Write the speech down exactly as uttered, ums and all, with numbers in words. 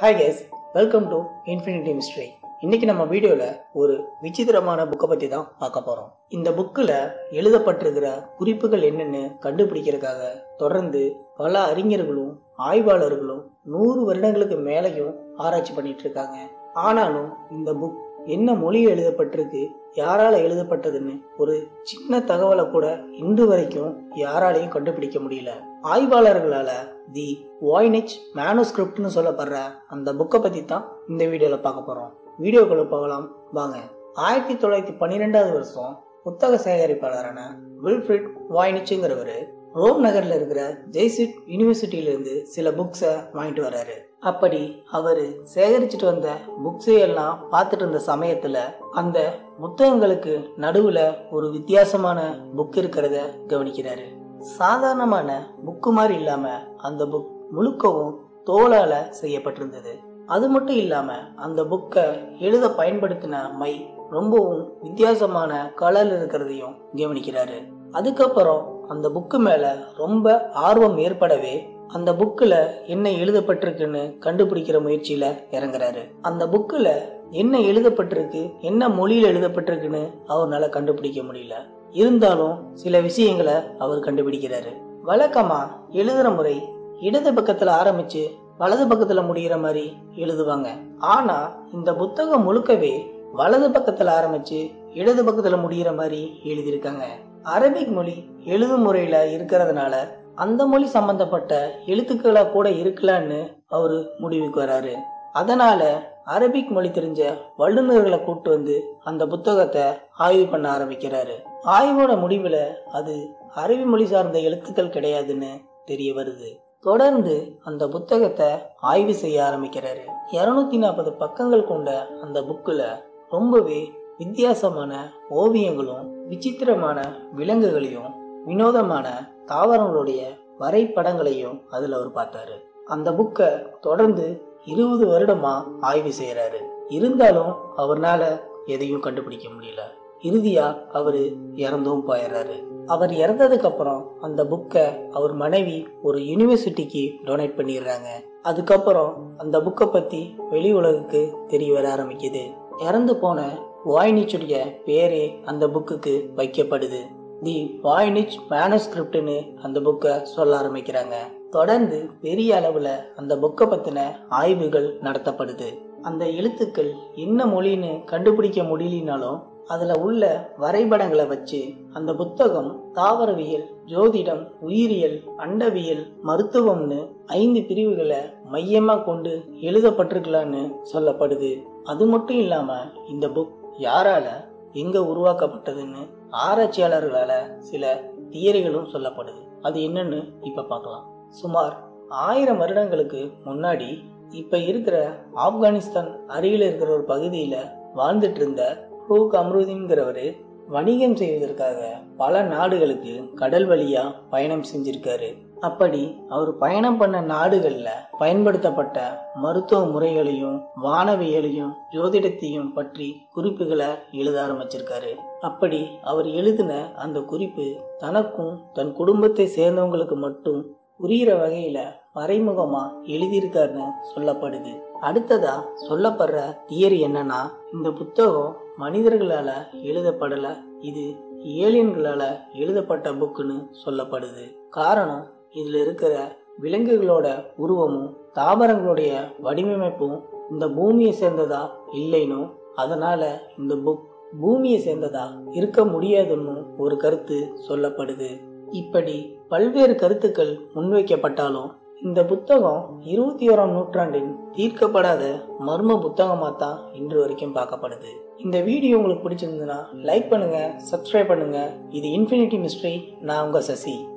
Hi guys, welcome to Infinity Mystery. இன்னைக்கு நம்ம வீடியோல ஒரு விசித்திரமான புக்கை பத்தி தான் பார்க்க போறோம். இந்த புக்கில் எழுதப்பட்டிருக்கிற குறிப்புகள் என்னன்னு கண்டுபிடிக்கிறதுக்காக தொடர்ந்து பல அறிஞர்களும் ஆய்வாளர்களும் நூறு வருடங்களுக்கு மேலையும் ஆராய்ச்சி பண்ணிட்டு இருக்காங்க. ஆனாலும் இந்த புக் என்ன மொழியில் எழுதப்பட்டிருக்கு, யாரால எழுதப்பட்டதுன்னு ஒரு சின்ன தகவலை கூட இன்று வரைக்கும் யாராலையும் கண்டுபிடிக்க முடியல. ஆய்வாளர்களால தி voynich manuscriptனு சொல்லப்படுற அந்த புக்கை பத்தி தான் இந்த வீடியோல பார்க்க போறோம். வீடியோக்குள்ள போகலாம் வாங்க. ஆயிரத்தி தொள்ளாயிரத்தி பன்னிரெண்டாவது வருஷம் புத்தக சேகரிப்பாளரான வில்ஃப்ரிட் வாய்னிச்ங்கிறவரு ரோம் நகர்ல இருக்கிற ஜெய்சிட் யூனிவர்சிட்டியில இருந்து சில புக்ஸை வாங்கிட்டு வர்றாரு. அப்படி அவரு சேகரிச்சுட்டு வந்த புக்ஸை எல்லாம் பார்த்துட்டு இருந்த சமயத்துல அந்த புத்தகங்களுக்கு நடுவுல ஒரு வித்தியாசமான புக் இருக்கிறத கவனிக்கிறாரு. சாதாரணமான புக்கு மாதிரி இல்லாம அந்த புக் முழுக்கவும் தோலால செய்யப்பட்டிருந்தது. அது மட்டும் இல்லாம அந்த புக்கை எழுத பயன்படுத்தின மை ரொம்பவும் வித்தியாசமான கலர்ல இருக்கிறதையும் கவனிக்கிறாரு. அதுக்கப்புறம் அந்த புக்கு மேல ரொம்ப ஆர்வம் ஏற்படவே அந்த புக்கில் என்ன எழுதப்பட்டிருக்குன்னு கண்டுபிடிக்கிற முயற்சியில இறங்குறாரு. அந்த புக்கில் என்ன எழுதப்பட்டிருக்கு, என்ன மொழியில் எழுதப்பட்டிருக்குன்னு அவரால் கண்டுபிடிக்க முடியல. இருந்தாலும் சில விஷயங்களை அவர் கண்டுபிடிக்கிறாரு. வழக்கமா எழுதுற முறை இடது பக்கத்துல ஆரம்பிச்சு வலது பக்கத்துல முடிகிற மாதிரி எழுதுவாங்க. ஆனா இந்த புத்தகம் முழுக்கவே வலது பக்கத்துல ஆரம்பிச்சு இடது பக்கத்துல முடிகிற மாதிரி எழுதியிருக்காங்க. அரபிக் மொழி எழுதும் முறையில இருக்கிறதுனால அந்த மொழி சம்பந்தப்பட்ட எழுத்துக்களா கூட இருக்கலான்னு அவரு முடிவுக்கு வராரு. அதனால அரபிக் மொழி தெரிஞ்ச வல்லுநர்களை கூட்டு வந்து அந்த புத்தகத்தை ஆய்வு பண்ண ஆரம்பிக்கிறாரு. ஆய்வோட முடிவுல அது அரபி மொழி சார்ந்த எழுத்துக்கள் கிடையாதுன்னு தெரிய வருது. தொடர்ந்து அந்த புத்தகத்தை ஆய்வு செய்ய ஆரம்பிக்கிறாரு. இருநூத்தி நாற்பது பக்கங்கள் கொண்ட அந்த புக்குல ரொம்பவே வித்தியாசமான ஓவியங்களும் விசித்திரமான விலங்குகளையும் வினோதமான தாவரங்களுடைய வரைபடங்களையும் அதுல அவர் பார்த்தாரு. அந்த புக்கை தொடர்ந்து இருபது வருடமா ஆய்வு செய்யறாரு. இருந்தாலும் அவர்னால எதையும் கண்டுபிடிக்க முடியல. இறுதியா அவரு இறந்தும் போயிடுறாரு. அவர் இறந்ததுக்கு அப்புறம் அந்த புக்கை அவர் மனைவி ஒரு யூனிவர்சிட்டிக்கு டொனேட் பண்ணிடுறாங்க. அதுக்கப்புறம் அந்த புக்கை பத்தி வெளி உலகுக்கு தெரிய வர ஆரம்பிக்குது. இறந்து போன வாய்னிச்சுடைய பேரே அந்த புக்குக்கு வைக்கப்படுது. தி voynich manuscriptனு அந்த புக்கை சொல்ல ஆரம்பிக்கிறாங்க. தொடர்ந்து பெரிய அளவுல அந்த புக்கை பத்தின ஆய்வுகள் நடத்தப்படுது. அந்த எழுத்துக்கள் என்ன மொழின்னு கண்டுபிடிக்க முடியலனாலும் அதுல உள்ள வரைபடங்களை வச்சு அந்த புத்தகம் தாவரவியல், ஜோதிடம், உயிரியல், அண்டவியல், மருத்துவம்னு ஐந்து பிரிவுகளை மையமா கொண்டு எழுதப்பட்டிருக்கலான்னு சொல்லப்படுது. அது மட்டும் இல்லாம இந்த புக் யாரால எங்க உருவாக்கப்பட்டதுன்னு ஆராய்ச்சியாளர்களால சில தியரிகளும் சொல்லப்படுது. அது என்னன்னு இப்ப பார்க்கலாம். சுமார் ஆயிரம் வருடங்களுக்கு முன்னாடி இப்ப இருக்கிற ஆப்கானிஸ்தான் அருகில இருக்கிற ஒரு பகுதியில வாழ்ந்துட்டு இருந்த 𝐤𝐫𝐞𝐝ங்கிறவரு வணிகம் செய்வதற்காக பல நாடுகளுக்கு கடல் வழியா பயணம் செஞ்சிருக்காரு. அப்படி அவர் பயணம் பண்ண நாடுகள்ல பயன்படுத்தப்பட்ட மருத்துவ முறைகளையும் வானவியலையும் ஜோதிடத்தையும் பற்றி குறிப்புகளை எழுத ஆரம்பிச்சிருக்காரு. அப்படி அவர் எழுதின அந்த குறிப்பு தனக்கும் தன் குடும்பத்தை சேர்ந்தவங்களுக்கு மட்டும் புரிகிற வகையில மறைமுகமா எழுதியிருக்காருன்னு சொல்லப்படுது. அடுத்ததா சொல்லப்படுற தியரி என்னன்னா, இந்த புத்தகம் மனிதர்களால எழுதப்படல, இது ஏலியன்களால எழுதப்பட்ட புக்குன்னு சொல்லப்படுது. காரணம், இதுல இருக்கிற விலங்குகளோட உருவமும் தாவரங்களுடைய வடிவமைப்பும் இந்த பூமியை சேர்ந்ததா இல்லைனும், அதனால இந்த புக் பூமியை சேர்ந்ததா இருக்க முடியாதுன்னு ஒரு கருத்து சொல்லப்படுது. இப்படி பல்வேறு கருத்துக்கள் முன்வைக்கப்பட்டாலும் இந்த புத்தகம் இருபத்தி ஓராம் நூற்றாண்டின் தீர்க்கப்படாத மர்ம புத்தகமா தான் இன்று வரைக்கும் பார்க்கப்படுது. இந்த வீடியோ உங்களுக்கு பிடிச்சிருந்ததுன்னா லைக் பண்ணுங்க, சப்ஸ்கிரைப் பண்ணுங்க. இது இன்ஃபினிட்டி மிஸ்ட்ரி. நான் உங்க சசி.